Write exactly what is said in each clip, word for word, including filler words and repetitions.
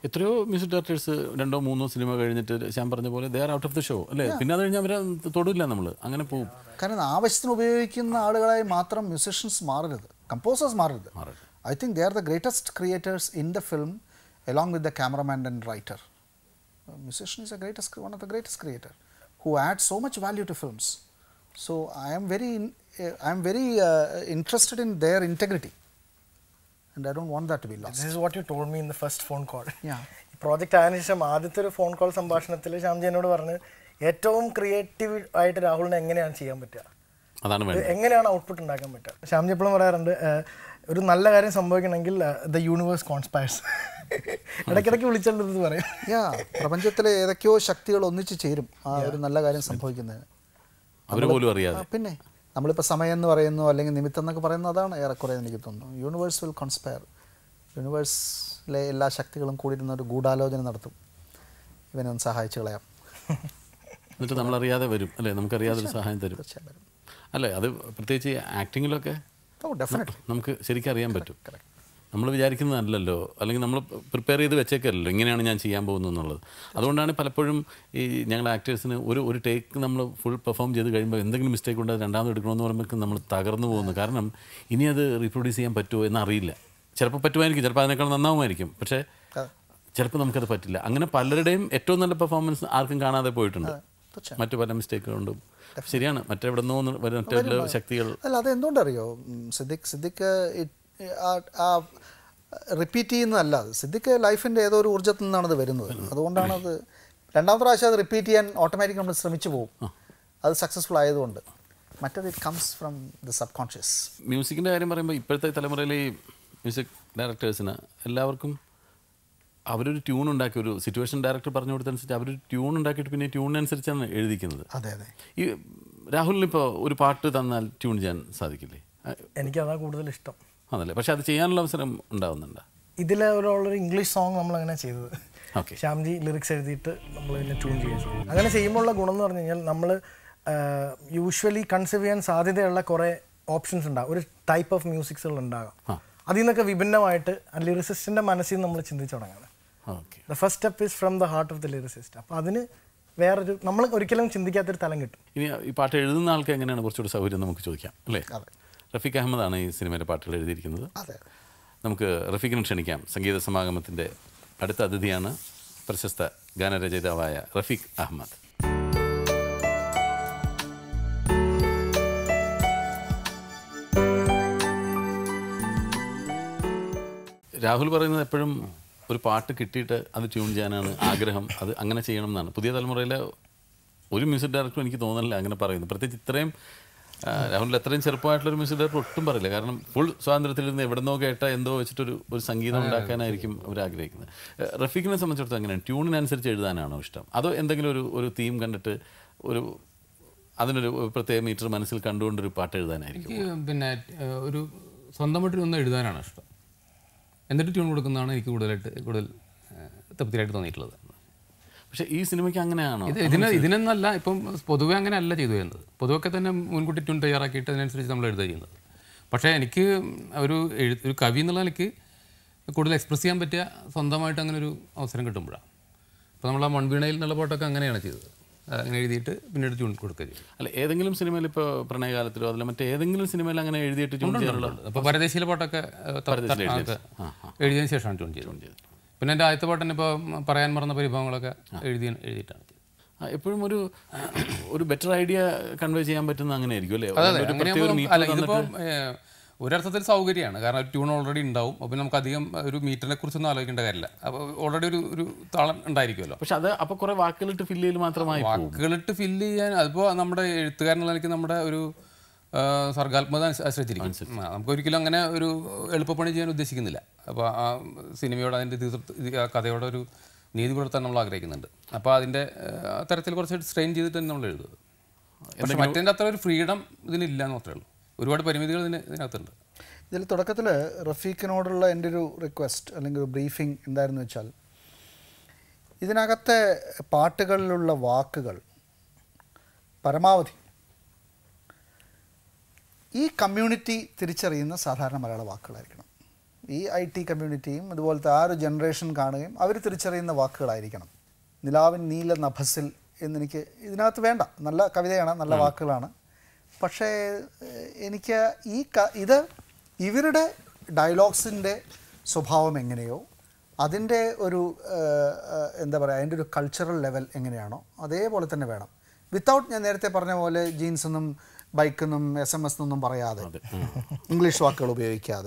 എത്രയോ music directors രണ്ടോ മൂന്നോ സിനിമ കഴിഞ്ഞിട്ട് ഞാൻ പറഞ്ഞ പോലെ they are out of the show അല്ലേ, പിന്നെ അത് കഴിഞ്ഞാൽ അവരെ തൊടില്ല, നമ്മൾ അങ്ങനെ പോകും. കാരണം ആവശ്യത്തിന് ഉപയോഗിക്കുന്ന ആളുകളായി മാത്രം മ്യൂസിഷ്യൻസ് മാറരുത്, കമ്പോസേഴ്സ് മാറരുത്. I think they are the greatest creators in the film along with the cameraman and writer. A musician is a greatest, one of the greatest creator who adds so much value to films. So I am very uh, I am very uh, interested in their integrity and I don't want that to be lost. This is what you told me in the first phone call. Yeah. Project ആയതിനു ശേഷം ആദ്യത്തെ ഒരു phone call സംഭാഷണത്തിൽ ശ്യാംജി എന്നോട് പറഞ്ഞു ഏറ്റവും creative ആയിട്ട് രാഹുലിനെ എങ്ങനെയാണ് ചെയ്യാൻ പറ്റുക, എങ്ങനെയാണ് ഔട്ട്പുട്ട് ഉണ്ടാക്കാൻ പറ്റുക. ശ്യാംജി എപ്പോഴും പറയാറുണ്ട് ഒരു നല്ല കാര്യം സംഭവിക്കണമെങ്കിൽ ദ യൂണിവേഴ്സ് കോൺസ്പയർസ്. ഇടയ്ക്കിടയ്ക്ക് വിളിച്ചോണ്ടെന്ന് പറയാം. യാ, പ്രപഞ്ചത്തിലെ ഏതൊക്കെയോ ശക്തികൾ ഒന്നിച്ച് ചേരും ആ ഒരു നല്ല കാര്യം സംഭവിക്കുന്നതിന്. പിന്നെ നമ്മളിപ്പോൾ സമയം എന്ന് പറയുന്നു അല്ലെങ്കിൽ നിമിത്തം എന്നൊക്കെ പറയുന്നത് അതാണ് ഏറെക്കുറെ എനിക്ക് തോന്നുന്നു. Universe will conspire. യൂണിവേഴ്സിലെ എല്ലാ ശക്തികളും കൂടിയിരുന്ന ഒരു ഗൂഢാലോചന നടത്തും, ഇവനെ ഒന്ന് സഹായിച്ചു കളയാം, എന്നിട്ട് നമ്മളറിയാതെ വരും അല്ലേ, നമുക്കറിയാതൊരു സഹായം തരും അല്ലേ. അത് പ്രത്യേകിച്ച് ആക്ടിങ്ങിലൊക്കെ നമുക്ക് ശരിക്കും അറിയാൻ പറ്റും. നമ്മൾ വിചാരിക്കുന്നതല്ലല്ലോ, അല്ലെങ്കിൽ നമ്മൾ പ്രിപ്പയർ ചെയ്ത് വെച്ചേക്കല്ലോ ഇങ്ങനെയാണ് ഞാൻ ചെയ്യാൻ പോകുന്നത് എന്നുള്ളത്. അതുകൊണ്ടാണ് പലപ്പോഴും ഈ ഞങ്ങൾ ആക്ടേഴ്സിന് ഒരു ഒരു ടേക്ക് നമ്മൾ ഫുൾ പെർഫോം ചെയ്ത് കഴിയുമ്പോൾ എന്തെങ്കിലും മിസ്റ്റേക്ക് ഉണ്ട് രണ്ടാമത് എടുക്കണമെന്ന് പറയുമ്പോൾ നമ്മൾ തകർന്നു പോകുന്നു. കാരണം ഇനി അത് റീപ്രൊഡ്യൂസ് ചെയ്യാൻ പറ്റുമോ എന്നറിയില്ല. ചിലപ്പോൾ പറ്റുമായിരിക്കും, ചിലപ്പോൾ അതിനേക്കാൾ നന്നാവുമായിരിക്കും, പക്ഷേ ചിലപ്പോൾ നമുക്കത് പറ്റില്ല. അങ്ങനെ പലരുടെയും ഏറ്റവും നല്ല പെർഫോമൻസ് ആർക്കും കാണാതെ പോയിട്ടുണ്ട്, മറ്റു പല മിസ്റ്റേക്കുകളുണ്ടും. ശരിയാണ്, മറ്റെവിടെന്നോ മറ്റു ശക്തികൾ. അല്ല, അത് എന്തുകൊണ്ടറിയോ സിദ്ദിഖ്, സിദ്ദിഖ് റിപ്പീറ്റ് ചെയ്യുന്നതല്ല, അത് സിദ്ദിഖ് ലൈഫിൻ്റെ ഏതോ ഒരു ഊർജ്ജത്തിൽ നിന്നാണ് അത് വരുന്നത്. അതുകൊണ്ടാണത് രണ്ടാമത്തെ പ്രാവശ്യം അത് റിപ്പീറ്റ് ചെയ്യാൻ ഓട്ടോമാറ്റിക് നമ്മൾ ശ്രമിച്ചു പോകും, അത് സക്സസ്ഫുൾ ആയതുകൊണ്ട്. മറ്റത് it comes from the subconscious. മ്യൂസിക്കിൻ്റെ കാര്യം പറയുമ്പോൾ ഇപ്പോഴത്തെ തലമുറയിലെ ഈ മ്യൂസിക് ഡയറക്ടേഴ്സിന് എല്ലാവർക്കും അവരൊരു ട്യൂൺ ഉണ്ടാക്കി, ഒരു സിറ്റുവേഷൻ ഡയറക്ടർ പറഞ്ഞു കൊടുത്തനുസരിച്ച് അവരൊരു ട്യൂൺ ഉണ്ടാക്കിയിട്ട് പിന്നെ ട്യൂണിനനുസരിച്ചാണ് എഴുതിക്കുന്നത്. അതെ അതെ. ഈ രാഹുലിനിപ്പോൾ ഒരു പാട്ട് തന്നാൽ ട്യൂൺ ചെയ്യാൻ സാധിക്കില്ലേ? എനിക്കതാണ് കൂടുതൽ ഇഷ്ടം. അതല്ലേ, പക്ഷെ അത് ചെയ്യാനുള്ള അവസരം ഉണ്ടാവുന്നുണ്ട്. ഇതിലുള്ളൊരു ഇംഗ്ലീഷ് സോങ് നമ്മളങ്ങനെ ചെയ്തത്. ഓക്കെ, ശ്യാംജി ലിറിക്സ് എഴുതിയിട്ട് നമ്മൾ പിന്നെ ട്യൂൺ ചെയ്യുക ചെയ്യും. അങ്ങനെ ചെയ്യുമ്പോഴുള്ള ഗുണം എന്ന് പറഞ്ഞു കഴിഞ്ഞാൽ നമ്മൾ യൂഷ്വലി കൺസീവ് ചെയ്യാൻ സാധ്യതയുള്ള കുറേ ഓപ്ഷൻസ് ഉണ്ടാകും, ഒരു ടൈപ്പ് ഓഫ് മ്യൂസിക്സുകൾ ഉണ്ടാകാം. അതിൽ നിന്നൊക്കെ വിഭിന്നമായിട്ട് ലിറിസിസ്റ്റിൻ്റെ മനസ്സിൽ നമ്മൾ ചിന്തിച്ചു തുടങ്ങുന്നത്. The first step is from the heart of the lyricist. അപ്പോൾ അതിന് വേറൊരു നമ്മൾ ഒരിക്കലും ചിന്തിക്കാത്തൊരു തലം കിട്ടും. ഇനി ഈ പാട്ട് എഴുതുന്ന ആൾക്ക് എങ്ങനെയാണ് കുറച്ചുകൂടി സൗകര്യം നമുക്ക് ചോദിക്കാം അല്ലേ? റഫീഖ് അഹമ്മദാണ് ഈ സിനിമയിലെ പാട്ടുകൾ എഴുതിയിരിക്കുന്നത്. നമുക്ക് റഫീഖിനെ ക്ഷണിക്കാം. സംഗീത സമാഗമത്തിൻ്റെ അടുത്ത അതിഥിയാണ് പ്രശസ്ത ഗാനരചയിതാവായ റഫീഖ് അഹമ്മദ്. രാഹുൽ പറയുന്നത് എപ്പോഴും ഒരു പാട്ട് കിട്ടിയിട്ട് അത് ട്യൂൺ ചെയ്യാനാണ് ആഗ്രഹം, അത് അങ്ങനെ ചെയ്യണം എന്നാണ്. പുതിയ തലമുറയിലെ ഒരു മ്യൂസിക് ഡയറക്ടറും എനിക്ക് തോന്നുന്നില്ല അങ്ങനെ പറയുന്നു. പ്രത്യേകിച്ച് ഇത്രയും രാഹുലിൽ എത്രയും ചെറുപ്പമായിട്ടുള്ളൊരു മ്യൂസിക് ഡയറക്ടർ ഒട്ടും പറയില്ല. കാരണം ഫുൾ സ്വാതന്ത്ര്യത്തിൽ നിന്ന് എവിടെ നിന്നോ കേട്ട എന്തോ വെച്ചിട്ടൊരു ഒരു സംഗീതം ഉണ്ടാക്കാനായിരിക്കും അവർ ആഗ്രഹിക്കുന്നത്. റഫീഖിനെ സംബന്ധിച്ചിടത്തോളം എങ്ങനെയാണ്, ട്യൂണിനനുസരിച്ച് എഴുതാനാണോ ഇഷ്ടം, അതോ എന്തെങ്കിലും ഒരു ഒരു തീം കണ്ടിട്ട് ഒരു അതിനൊരു പ്രത്യേക മീറ്റർ മനസ്സിൽ കണ്ടുകൊണ്ടൊരു പാട്ട് എഴുതാനായിരിക്കും? പിന്നെ ഒരു സ്വന്തമായിട്ടൊന്നും എഴുതാനാണ് ഇഷ്ടം, എന്നിട്ട് ട്യൂൺ കൊടുക്കുന്നതാണ് എനിക്ക് കൂടുതലായിട്ട് കൂടുതൽ തൃപ്തിയായിട്ട് തോന്നിയിട്ടുള്ളത്. പക്ഷേ ഈ സിനിമയ്ക്ക് അങ്ങനെയാണോ? ഇത് ഇതിന് ഇതിനൊന്നല്ല, ഇപ്പം പൊതുവെ അങ്ങനെ അല്ല ചെയ്തു വരുന്നത്. പൊതുവൊക്കെ തന്നെ മുൻകൂട്ടി ട്യൂൺ തയ്യാറാക്കിയിട്ട് അതിനനുസരിച്ച് നമ്മൾ എഴുതുക ചെയ്യുന്നത്. പക്ഷേ എനിക്ക് ഒരു എഴു ഒരു കവി എന്നുള്ള എനിക്ക് കൂടുതൽ എക്സ്പ്രസ് ചെയ്യാൻ പറ്റിയ സ്വന്തമായിട്ട് അങ്ങനെ ഒരു അവസരം കിട്ടുമ്പോഴാണ്. അപ്പോൾ നമ്മൾ ആ മൺവീണയിൽ എന്നുള്ള പാട്ടൊക്കെ അങ്ങനെയാണ് ചെയ്തത്, അങ്ങനെ എഴുതിയിട്ട് പിന്നീട് ട്യൂൺ കൊടുക്കുക ചെയ്യും. അല്ല, ഏതെങ്കിലും സിനിമയിൽ ഇപ്പോൾ പ്രണയകാലത്തിലോ അതിൽ മറ്റേതെങ്കിലും സിനിമയിൽ അങ്ങനെ എഴുതിയിട്ട് ട്യൂൺ ചെയ്യാറുള്ളത്? അപ്പോൾ പരദേശിയിലെ പാട്ടൊക്കെ എഴുതിയതിന് ശേഷമാണ് ട്യൂൺ ചെയ്തത്. പിന്നെ എൻ്റെ ആദ്യത്തെ പാട്ടിന് ഇപ്പോൾ പറയാൻ മറന്ന പരിഭവങ്ങളൊക്കെ എഴുതി എഴുതിയിട്ടാണ്. എപ്പോഴും ഒരു ഒരു ബെറ്റർ ഐഡിയ കൺവേ ചെയ്യാൻ പറ്റുന്ന അങ്ങനെ ആയിരിക്കും അല്ലേ? അല്ല, ഇതിപ്പോൾ ഒരർത്ഥത്തിൽ സൗകര്യമാണ്, കാരണം ഒരു ട്യൂൺ ഓൾറെഡി ഉണ്ടാവും. അപ്പോൾ നമുക്ക് അധികം ഒരു മീറ്ററിനെ കുറിച്ചൊന്നും ആലോചിക്കേണ്ട കാര്യമില്ല. അപ്പോൾ ഓൾറെഡി ഒരു ഒരു താളം ഉണ്ടായിരിക്കുമല്ലോ. പക്ഷെ അത് അപ്പോൾ കുറേ വാക്കുകളിട്ട് ഫില്ല് ചെയ്യൽ മാത്രമായി വാക്കുകളിട്ട് ഫില്ല് ചെയ്യാൻ അതിപ്പോൾ നമ്മുടെ എഴുത്തുകാരനുള്ള എനിക്ക് നമ്മുടെ ഒരു സർഗാത്മകത ആശ്രയിച്ചിരിക്കും. നമുക്കൊരിക്കലും അങ്ങനെ ഒരു എളുപ്പപ്പണി ചെയ്യാൻ ഉദ്ദേശിക്കുന്നില്ല. അപ്പോൾ ആ സിനിമയോട് അതിൻ്റെ കഥയോടെ ഒരു നീതി പുലർത്താൻ നമ്മൾ ആഗ്രഹിക്കുന്നുണ്ട്. അപ്പോൾ അതിൻ്റെ തരത്തിൽ കുറച്ച് സ്ട്രെയിൻ ചെയ്തിട്ട് തന്നെ നമ്മൾ എഴുതുന്നത്. പക്ഷേ മറ്റേൻ്റെ അത്ര ഒരു ഫ്രീഡം ഇതിനില്ല എന്ന് മാത്രമേ ഉള്ളൂ, ഒരുപാട് പരിമിതികൾ ഇതിന് ഇതിനകത്തുണ്ട്. ഇതിൽ തുടക്കത്തിൽ റഫീഖിനോടുള്ള എൻ്റെ ഒരു റിക്വസ്റ്റ് അല്ലെങ്കിൽ ഒരു ബ്രീഫിംഗ് എന്തായിരുന്നു വെച്ചാൽ, ഇതിനകത്തെ പാട്ടുകളിലുള്ള വാക്കുകൾ പരമാവധി ഈ കമ്മ്യൂണിറ്റി തിരിച്ചറിയുന്ന സാധാരണ മലയാള വാക്കുകളായിരിക്കണം. ഈ ഐ ടി കമ്മ്യൂണിറ്റിയും അതുപോലത്തെ ആ ഒരു ജനറേഷൻ കാണുകയും അവർ തിരിച്ചറിയുന്ന വാക്കുകളായിരിക്കണം. നിലാവിൻ നീല നഭസിൽ എന്നെനിക്ക് ഇതിനകത്ത് വേണ്ട, നല്ല കവിതയാണ്, നല്ല വാക്കുകളാണ്. പക്ഷേ എനിക്ക് ഈ ക ഇത് ഇവരുടെ ഡയലോഗ്സിൻ്റെ സ്വഭാവം എങ്ങനെയോ അതിൻ്റെ ഒരു എന്താ പറയുക അതിൻ്റെ ഒരു കൾച്ചറൽ ലെവൽ എങ്ങനെയാണോ അതേപോലെ തന്നെ വേണം. വിത്തൗട്ട് ഞാൻ നേരത്തെ പറഞ്ഞ പോലെ ജീൻസെന്നും ബൈക്കെന്നും എസ് എം എസ് എന്നൊന്നും പറയാതെ, ഇംഗ്ലീഷ് വാക്കുകൾ ഉപയോഗിക്കാതെ.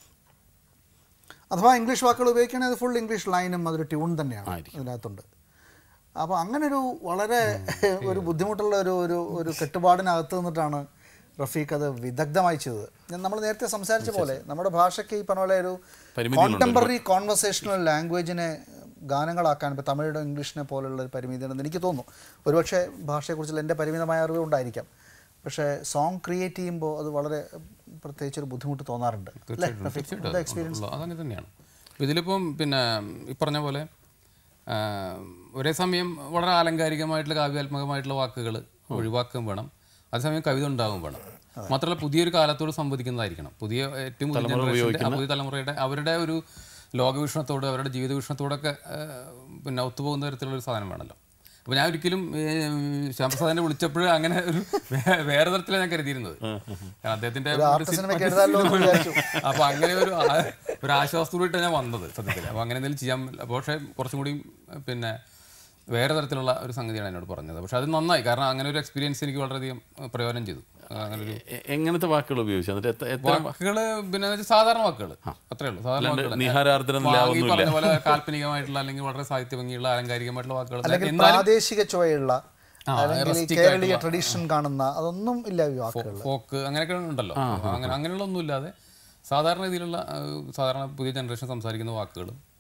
അഥവാ ഇംഗ്ലീഷ് വാക്കുകൾ ഉപയോഗിക്കുകയാണെങ്കിൽ അത് ഫുൾ ഇംഗ്ലീഷ് ലൈനും അതൊരു ട്യൂൺ തന്നെയാണ് അതിനകത്തുണ്ട്. അപ്പോൾ അങ്ങനൊരു വളരെ ഒരു ബുദ്ധിമുട്ടുള്ള ഒരു ഒരു ഒരു കെട്ടുപാടിനകത്ത് നിന്നിട്ടാണ് റഫീഖ് അത് വിദഗ്ധമായി ചെയ്തത്. നമ്മൾ നേരത്തെ സംസാരിച്ച പോലെ നമ്മുടെ ഭാഷയ്ക്ക് ഈ പറഞ്ഞ പോലെ ഒരു കോണ്ടംപററി കോൺവെർസേഷണൽ ലാംഗ്വേജിനെ ഗാനങ്ങളാക്കാൻ ഇപ്പോൾ തമിഴിലോ ഇംഗ്ലീഷിനെ പോലുള്ള ഒരു പരിമിതിയുണ്ടെന്ന് എനിക്ക് തോന്നുന്നു. ഒരുപക്ഷെ ഭാഷയെക്കുറിച്ചുള്ള എൻ്റെ പരിമിതമായ അറിവ് ഉണ്ടായിരിക്കാം. പക്ഷേ സോങ് ക്രിയേറ്റ് ചെയ്യുമ്പോൾ അത് വളരെ പ്രത്യേകിച്ചൊരു ബുദ്ധിമുട്ട് തോന്നാറുണ്ട്. എക്സ്പീരിയൻസ് അതങ്ങനെ തന്നെയാണ്. ഇതിലിപ്പം പിന്നെ ഈ പറഞ്ഞ പോലെ ഒരേ സമയം വളരെ ആലങ്കാരികമായിട്ടുള്ള കാവ്യാത്മകമായിട്ടുള്ള വാക്കുകൾ ഒഴിവാക്കുകയും വേണം, അതേസമയം കവിത ഉണ്ടാവും വേണം. മാത്രമല്ല പുതിയൊരു കാലത്തോട് സംവദിക്കുന്നതായിരിക്കണം. പുതിയ ഏറ്റവും പുതിയ ജനറേഷൻ്റെ പുതിയ തലമുറയുടെ അവരുടെ ഒരു ലോകവീക്ഷണത്തോട് അവരുടെ ജീവിത വീക്ഷണത്തോടൊക്കെ പിന്നെ ഒത്തുപോകുന്ന തരത്തിലുള്ളൊരു സാധനം വേണമല്ലോ. അപ്പോൾ ഞാൻ ഒരിക്കലും ശ്യാമപ്രസാദിനെ വിളിച്ചപ്പോൾ അങ്ങനെ ഒരു വേറെ തരത്തിലാണ് ഞാൻ കരുതിയിരുന്നത്. അദ്ദേഹത്തിൻ്റെ അപ്പോൾ അങ്ങനെ ഒരു ഒരു ആശ്വാസത്തോടെയാണ് ഞാൻ വന്നത് സത്യത്തിൽ. അപ്പോൾ അങ്ങനെ എന്തെങ്കിലും ചെയ്യാൻ, പക്ഷേ കുറച്ചും കൂടി പിന്നെ വേറെ തരത്തിലുള്ള ഒരു സംഗതിയാണ് എന്നോട് പറഞ്ഞത്. പക്ഷെ അത് നന്നായി, കാരണം അങ്ങനെ ഒരു എക്സ്പീരിയൻസ് എനിക്ക് വളരെയധികം പ്രയോജനം ചെയ്തു. അങ്ങനെ ഒരു എങ്ങനത്തെ വാക്കുകൾ ഉപയോഗിച്ചു? വാക്കുകൾ പിന്നെ സാധാരണ വാക്കുകൾ അത്രേ ഉള്ളൂ. സാധാരണ പറഞ്ഞ പോലെ കാൽപ്പനികമായിട്ടുള്ള അല്ലെങ്കിൽ വളരെ സാഹിത്യ ഭംഗിയുള്ള ആലങ്കാരികമായിട്ടുള്ള വാക്കുകൾ, പ്രാദേശിക ചുവയുള്ള കേരളീയ ട്രഡീഷൻ കാണുന്ന അതൊന്നും ഇല്ല. ഫോക്ക് അങ്ങനെയൊക്കെ ഉണ്ടല്ലോ, അങ്ങനെ അങ്ങനെയുള്ള ഒന്നും ഇല്ലാതെ സാധാരണ രീതിയിലുള്ള സാധാരണ പുതിയ ജനറേഷൻ സംസാരിക്കുന്ന വാക്കുകളും